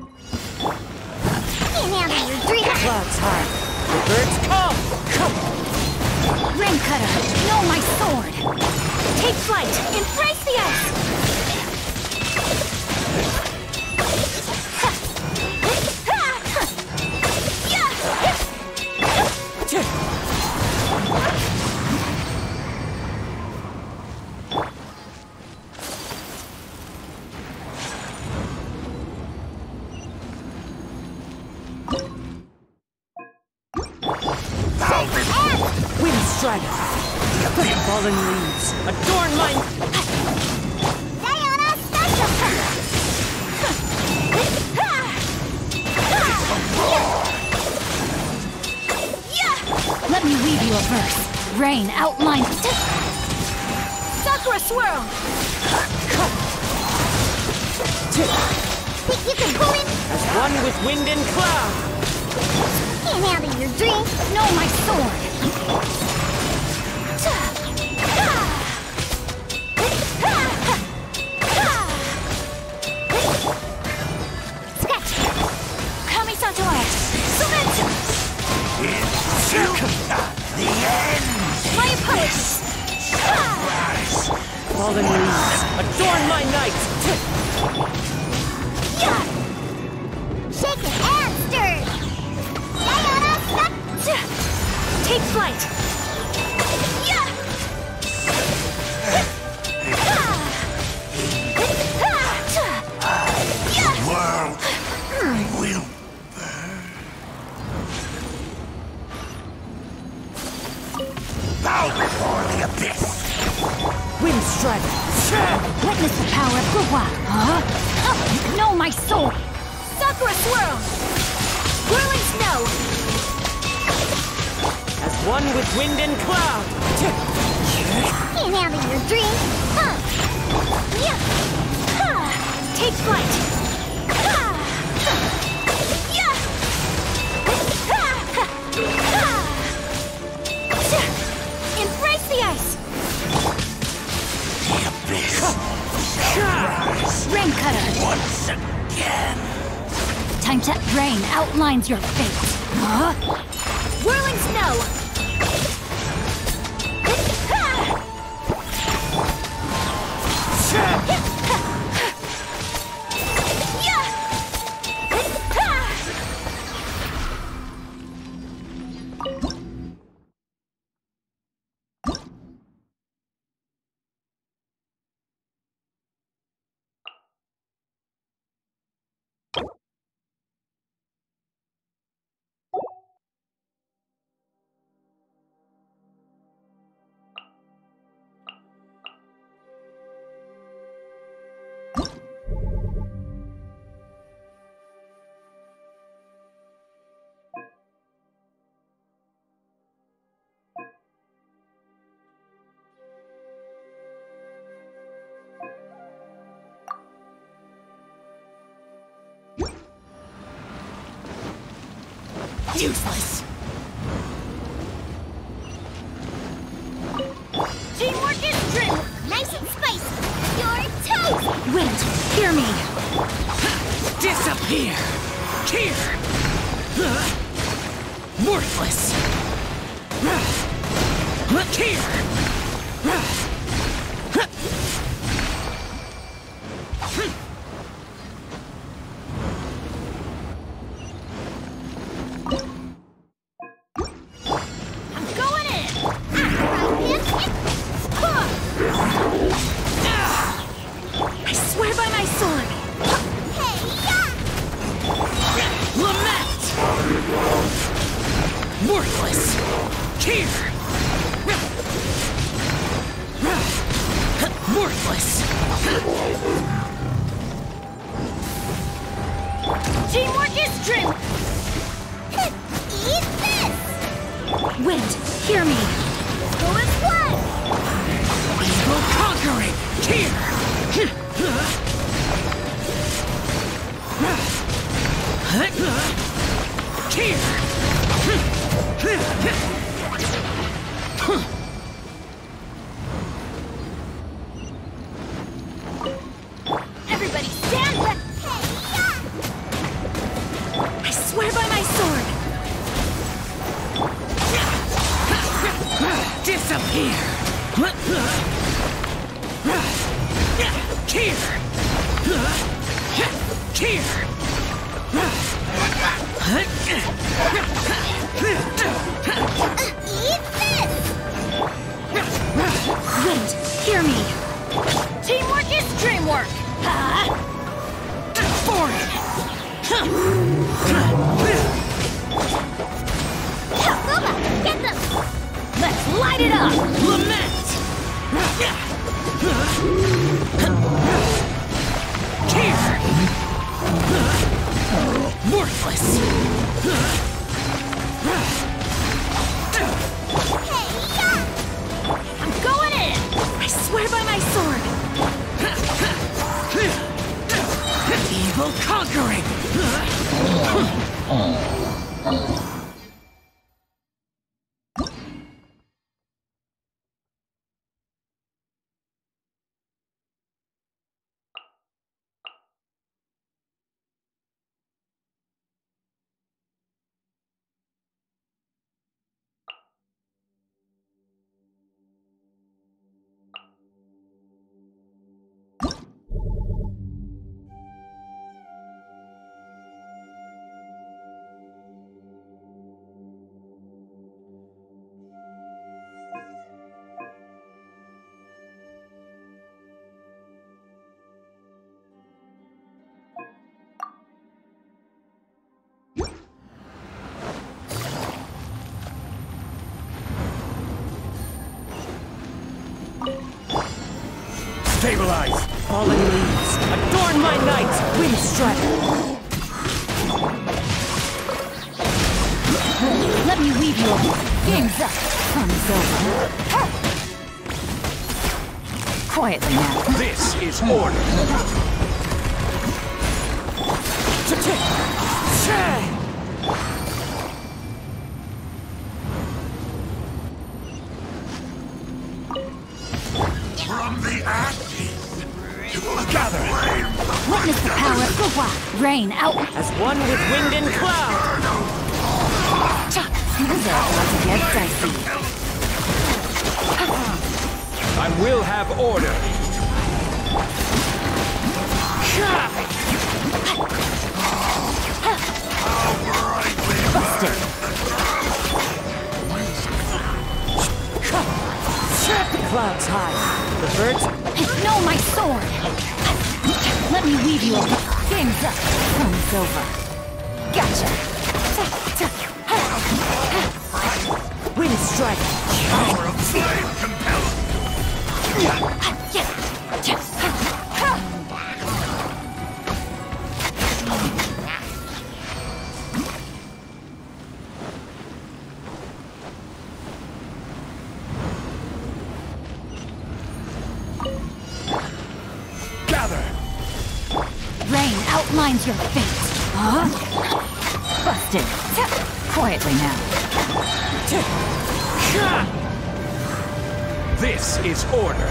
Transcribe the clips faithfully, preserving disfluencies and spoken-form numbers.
Can't handle your dream. Clouds high. The birds come! Come! Rain cutter, know my sword. Take flight, embrace the ice. Fallen leaves, adorn my... Let me weave you a verse. Rain outline... Sakura swirl! Think you can pull it? As one with wind and cloud! Can't handle your dream. Know my sword! The end! My opponent! Fallen leaves, adorn my night! Shaken and stirred! Take flight! The world will bow before the abyss! Wind strike! Witness the power of Guile! Huh? Know my soul! Sakura swirl! Whirling snow! As one with wind and cloud! Can't handle your dream! Huh. Yeah. Huh. Take flight! Huh. Yeah. Embrace the ice! The abyss shall rise Rain cutter! once again! Time to rain outlines your fate! Huh? Whirling snow! Useless! Teamwork is trim! Nice and spicy! You're toast! Wind, hear me! Disappear! Here! Worthless! Here! Worthless! Here! Worthless! Teamwork is trim! Eat this! Wind, hear me! Go as one! We will conquer it! Here! Here! Everybody stand back! swear by my sword! Disappear! Here! Here! Eat this! Wait, hear me! Teamwork is dreamwork! Ah! Forward! Get them! Let's light it up! Lament! Here! Worthless! I'm going in! I swear by my sword! Evil conquering! Stabilize! Fallen leaves! Adorn my night! Wind strike! Let me weave you over. Game's up. Fun's over. Quietly now. This is order! From the ashes to a Gather! Witness the power of Gwa. Rain out. As one with wind and cloud! Things are about to get dicey. I will have order! Busted. The clouds high! The birds... No, my sword! Let me weave you over. Game's up. Fun's over. Gotcha. Wind strike! power of flame compelled. Rain outlines your fate. Huh? Busted. Quietly now. This is order!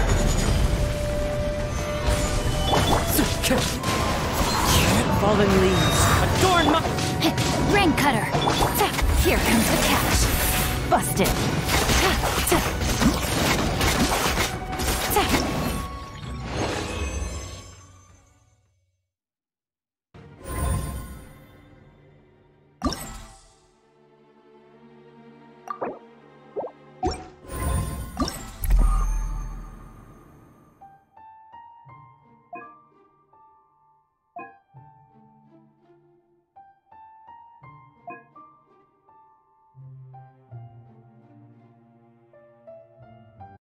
Fallen leaves! Adorn my... Rain cutter. Here comes the catch. Busted.